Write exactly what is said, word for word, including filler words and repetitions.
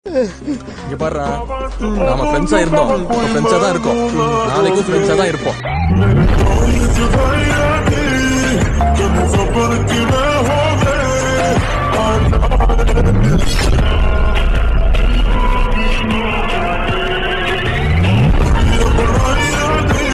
இங்க பாருடா, நாம ஃப்ரெண்ட்ஸா இருந்தோம், ஃப்ரெண்ட்ஸா தான் இருக்கோம், நாளைக்கும் ஃப்ரெண்ட்ஸா தான் இருப்போம்.